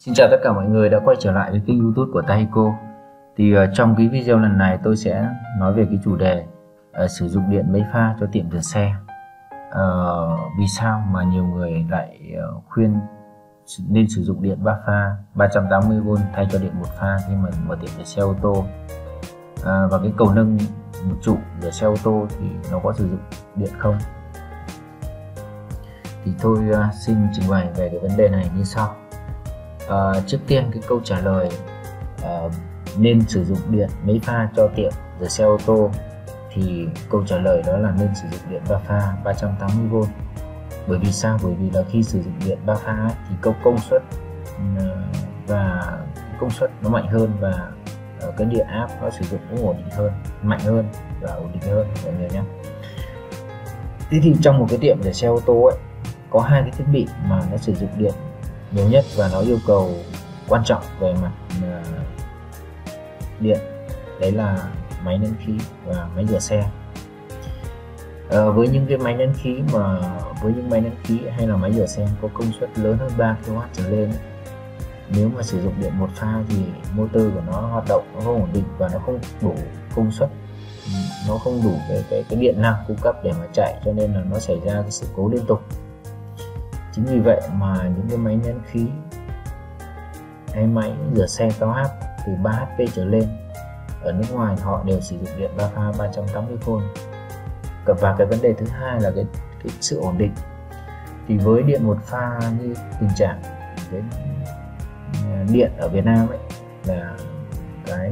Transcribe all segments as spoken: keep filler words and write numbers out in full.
Xin chào tất cả mọi người đã quay trở lại với kênh YouTube của Taiko. Thì uh, trong cái video lần này tôi sẽ nói về cái chủ đề uh, sử dụng điện mấy pha cho tiệm rửa xe. Uh, vì sao mà nhiều người lại uh, khuyên nên sử dụng điện ba pha ba trăm tám mươi vôn thay cho điện một pha khi mà mở tiệm rửa xe ô tô. Uh, và cái cầu nâng một trụ rửa xe ô tô thì nó có sử dụng điện không? Thì tôi uh, xin trình bày về cái vấn đề này như sau. Uh, trước tiên cái câu trả lời uh, nên sử dụng điện mấy pha cho tiệm rửa xe ô tô thì câu trả lời đó là nên sử dụng điện ba pha ba trăm tám mươi vôn. Bởi vì sao? Bởi vì là khi sử dụng điện ba pha ấy, thì công công suất uh, và công suất nó mạnh hơn và uh, cái điện áp nó sử dụng cũng ổn định hơn, mạnh hơn và ổn định hơn mọi người nhé. Thế thì trong một cái tiệm rửa xe ô tô ấy có hai cái thiết bị mà nó sử dụng điện nhiều nhất và nó yêu cầu quan trọng về mặt uh, điện, đấy là máy nén khí và máy rửa xe. Uh, với những cái máy nén khí mà với những máy nén khí hay là máy rửa xe có công suất lớn hơn ba ki lô oát trở lên ấy, nếu mà sử dụng điện một pha thì motor của nó hoạt động nó không ổn định và nó không đủ công suất, nó không đủ cái cái, cái điện năng cung cấp để mà chạy, cho nên là nó xảy ra cái sự cố liên tục. Chính vì vậy mà những cái máy nén khí hay máy rửa xe cao áp từ ba héc pê trở lên ở nước ngoài họ đều sử dụng điện ba pha ba trăm tám mươi vôn. Và cái vấn đề thứ hai là cái, cái sự ổn định. Thì với điện một pha như tình trạng cái điện ở Việt Nam ấy là cái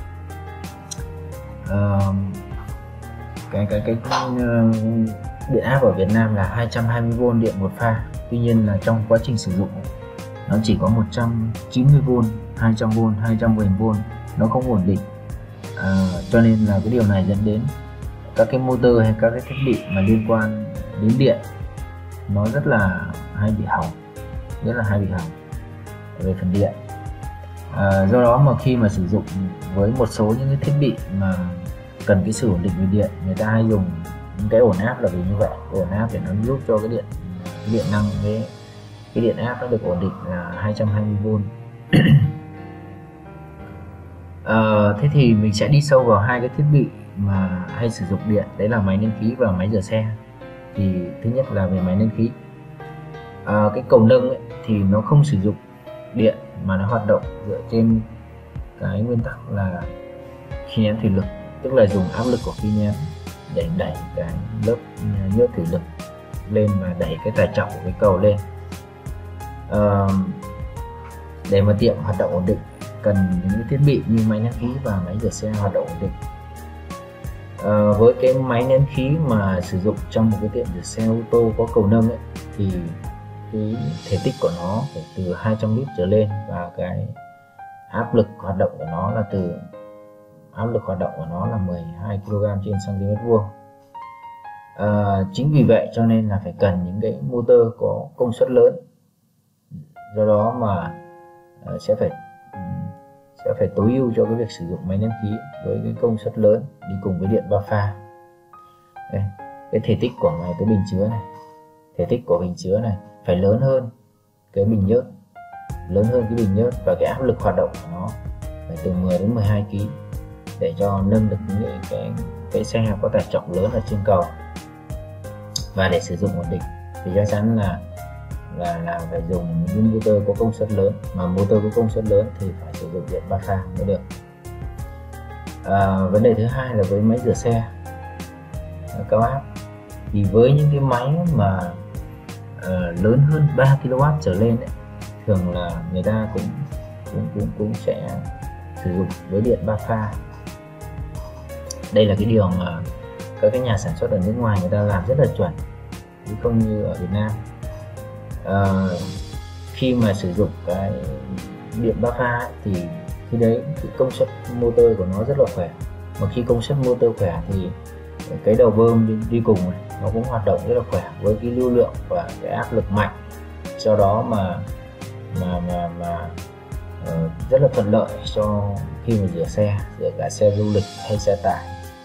uh, cái cái cái, cái uh, điện áp ở Việt Nam là hai trăm hai mươi vôn điện một pha. Tuy nhiên là trong quá trình sử dụng nó chỉ có một trăm chín mươi vôn, hai trăm vôn, hai trăm mười vôn, nó không ổn định. À, cho nên là cái điều này dẫn đến các cái motor hay các cái thiết bị mà liên quan đến điện nó rất là hay bị hỏng, rất là hay bị hỏng về phần điện. À, do đó mà khi mà sử dụng với một số những cái thiết bị mà cần cái sự ổn định về điện, người ta hay dùng những cái ổn áp là vì như vậy, ổn áp để nó giúp cho cái điện cái điện năng cái cái điện áp nó được ổn định là hai trăm hai mươi vôn. à, thế thì mình sẽ đi sâu vào hai cái thiết bị mà hay sử dụng điện, đấy là máy nén khí và máy rửa xe. Thì thứ nhất là về máy nén khí. À, cái cầu nâng ấy, thì nó không sử dụng điện mà nó hoạt động dựa trên cái nguyên tắc là khí nén thủy lực, tức là dùng áp lực của khí nén để đẩy cái lớp nhớt thủy lực lên và đẩy cái tải trọng của cái cầu lên. À, để mà tiệm hoạt động ổn định cần những thiết bị như máy nén khí và máy rửa xe hoạt động ổn định. À, với cái máy nén khí mà sử dụng trong một cái tiệm rửa xe ô tô có cầu nâng ấy, thì cái thể tích của nó phải từ hai trăm lít trở lên và cái áp lực hoạt động của nó là từ áp lực hoạt động của nó là mười hai ki lô gam trên cm vuông. À, chính vì vậy cho nên là phải cần những cái motor có công suất lớn. Do đó mà uh, sẽ phải um, sẽ phải tối ưu cho cái việc sử dụng máy nén khí với cái công suất lớn đi cùng với điện ba pha. Đây, cái thể tích của cái bình chứa này, thể tích của bình chứa này phải lớn hơn cái bình nhớt, lớn hơn cái bình nhớt và cái áp lực hoạt động của nó phải từ mười đến mười hai ki lô gam để cho nâng được những cái cái xe có tải trọng lớn ở trên cầu. Và để sử dụng ổn định thì chắc chắn là là là phải dùng những motor có công suất lớn, mà motor có công suất lớn thì phải sử dụng điện ba pha mới được. À, vấn đề thứ hai là với máy rửa xe cao áp. Thì với những cái máy mà uh, lớn hơn ba ki lô oát trở lên ấy, thường là người ta cũng cũng cũng cũng sẽ sử dụng với điện ba pha. Đây là cái điều mà các cái nhà sản xuất ở nước ngoài người ta làm rất là chuẩn, chứ không như ở Việt Nam. À, khi mà sử dụng cái điện ba pha ấy, thì khi đấy cái công suất motor của nó rất là khỏe, mà khi công suất motor khỏe thì cái đầu bơm đi, đi cùng này, nó cũng hoạt động rất là khỏe với cái lưu lượng và cái áp lực mạnh. Do đó mà mà mà, mà uh, rất là thuận lợi cho khi mà rửa xe, rửa cả xe du lịch hay xe tải.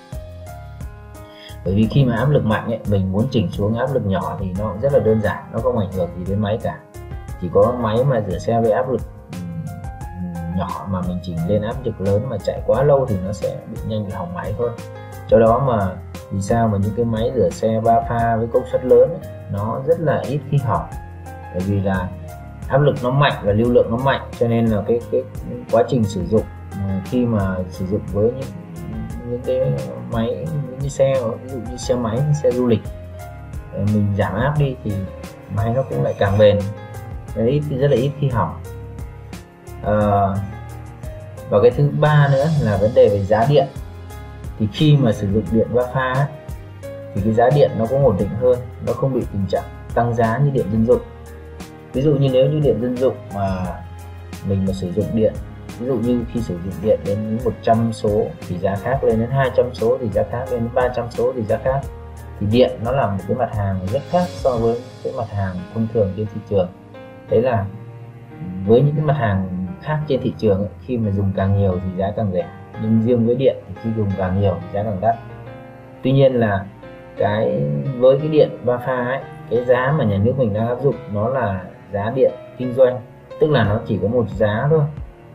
Bởi vì khi mà áp lực mạnh ấy, mình muốn chỉnh xuống áp lực nhỏ thì nó rất là đơn giản, nó không ảnh hưởng gì đến máy cả. Chỉ có máy mà rửa xe với áp lực nhỏ mà mình chỉnh lên áp lực lớn mà chạy quá lâu thì nó sẽ bị nhanh bị hỏng máy thôi. Do đó mà vì sao mà những cái máy rửa xe ba pha với công suất lớn ấy, nó rất là ít khi hỏng, bởi vì là áp lực nó mạnh và lưu lượng nó mạnh, cho nên là cái cái quá trình sử dụng khi mà sử dụng với những những cái máy, những cái xe ví dụ như xe máy, xe du lịch, mình giảm áp đi thì máy nó cũng lại càng bền, đấy thì rất là ít khi hỏng. À, và cái thứ ba nữa là vấn đề về giá điện. Thì khi mà sử dụng điện ba pha ấy, thì cái giá điện nó cũng ổn định hơn, nó không bị tình trạng tăng giá như điện dân dụng. Ví dụ như nếu như điện dân dụng mà mình mà sử dụng điện, ví dụ như khi sử dụng điện đến một trăm số thì giá khác, lên đến hai trăm số thì giá khác, lên đến ba trăm số thì giá khác. Thì điện nó là một cái mặt hàng rất khác so với cái mặt hàng thông thường trên thị trường. Đấy là với những cái mặt hàng khác trên thị trường ấy, khi mà dùng càng nhiều thì giá càng rẻ, nhưng riêng với điện thì khi dùng càng nhiều thì giá càng đắt. Tuy nhiên là cái với cái điện ba pha ấy, cái giá mà nhà nước mình đang áp dụng nó là giá điện kinh doanh, tức là nó chỉ có một giá thôi.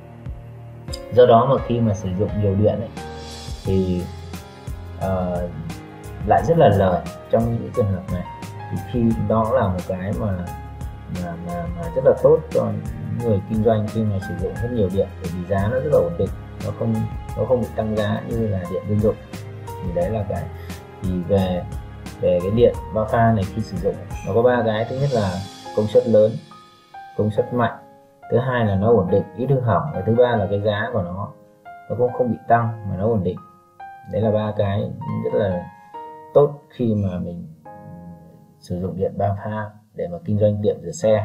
Do đó mà khi mà sử dụng nhiều điện ấy, thì uh, lại rất là lời trong những trường hợp này. Thì khi đó là một cái mà mà, mà, mà rất là tốt cho những người kinh doanh khi mà sử dụng rất nhiều điện, bởi vì giá nó rất là ổn định, nó không nó không bị tăng giá như là điện dân dụng. Thì đấy là cái thì về về cái điện ba pha này khi sử dụng nó có ba cái. Thứ nhất là công suất lớn, công suất mạnh, thứ hai là nó ổn định, ít hư hỏng, và thứ ba là cái giá của nó nó cũng không bị tăng mà nó ổn định. Đấy là ba cái rất là tốt khi mà mình sử dụng điện ba pha để mà kinh doanh tiệm rửa xe.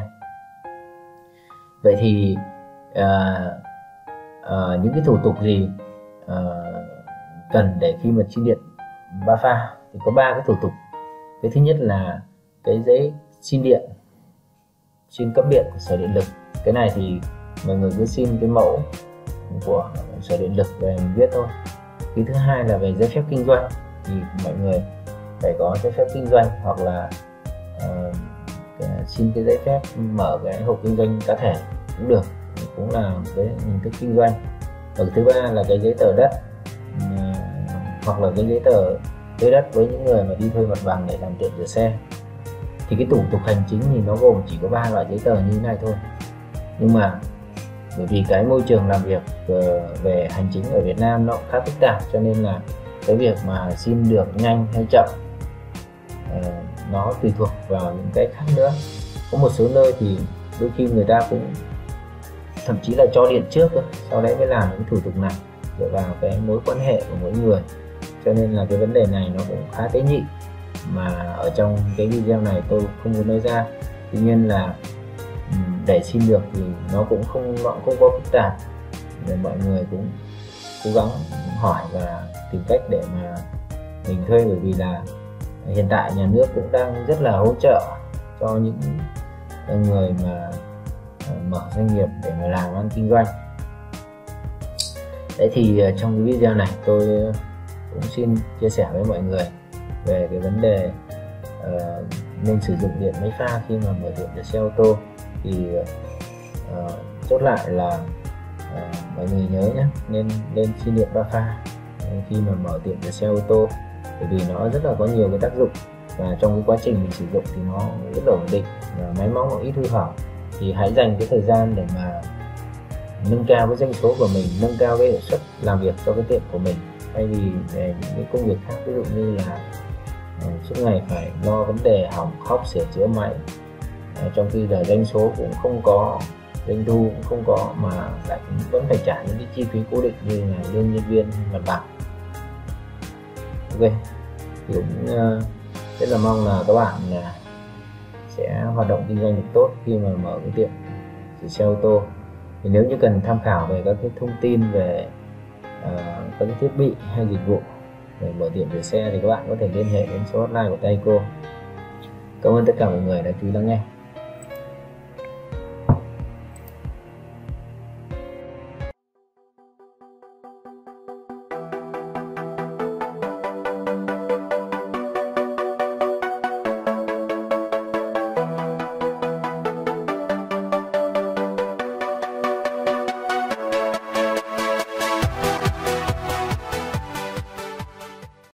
Vậy thì à, à, những cái thủ tục gì à, cần để khi mà xin điện ba pha thì có ba cái thủ tục. Cái thứ nhất là cái giấy xin điện, xin cấp điện của Sở Điện lực. Cái này thì mọi người cứ xin cái mẫu của Sở Điện lực về mình viết thôi. Cái thứ hai là về giấy phép kinh doanh, thì mọi người phải có giấy phép kinh doanh hoặc là uh, xin cái giấy phép mở cái hộ kinh doanh cá thể cũng được, cũng là cái hình thức kinh doanh. Và thứ ba là cái giấy tờ đất, uh, hoặc là cái giấy tờ thuê đất với những người mà đi thuê mặt bằng để làm tiệm rửa xe. Thì cái thủ tục hành chính thì nó gồm chỉ có ba loại giấy tờ như thế này thôi. Nhưng mà bởi vì cái môi trường làm việc về hành chính ở Việt Nam nó khá phức tạp, cho nên là cái việc mà xin được nhanh hay chậm nó tùy thuộc vào những cái khác nữa. Có một số nơi thì đôi khi người ta cũng thậm chí là cho điện trước thôi, sau đấy mới làm những thủ tục này, dựa vào cái mối quan hệ của mỗi người. Cho nên là cái vấn đề này nó cũng khá tế nhị, mà ở trong cái video này tôi không muốn nói ra. Tuy nhiên là để xin được thì nó cũng không nó cũng không có phức tạp, để mọi người cũng cố gắng hỏi và tìm cách để mà mình thuê. Bởi vì là hiện tại nhà nước cũng đang rất là hỗ trợ cho những người mà mở doanh nghiệp để mà làm ăn kinh doanh. Đấy thì trong cái video này tôi cũng xin chia sẻ với mọi người về cái vấn đề uh, nên sử dụng điện máy pha khi mà mở tiệm rửa xe ô tô. Thì uh, chốt lại là uh, mọi người nhớ nhé, nên nên xin điện ba pha khi mà mở tiệm rửa xe ô tô, bởi vì nó rất là có nhiều cái tác dụng, và trong cái quá trình mình sử dụng thì nó rất là ổn định và máy móc nó ít hư hỏng. Thì hãy dành cái thời gian để mà nâng cao cái doanh số của mình, nâng cao cái hiệu suất làm việc cho cái tiệm của mình, thay vì về những cái công việc khác, ví dụ như là uh, suốt ngày phải lo vấn đề hỏng hóc sửa chữa máy, uh, trong khi là doanh số cũng không có, doanh thu cũng không có, mà lại vẫn phải trả những cái chi phí cố định như là lương nhân viên, mặt bằng. Ok, thì cũng uh, rất là mong là các bạn uh, sẽ hoạt động kinh doanh được tốt khi mà mở cái tiệm rửa xe ô tô. Thì nếu như cần tham khảo về các cái thông tin về uh, các cái thiết bị hay dịch vụ để mở tiệm rửa xe thì các bạn có thể liên hệ đến số hotline của Taiko. Cảm ơn tất cả mọi người đã chú ý lắng nghe.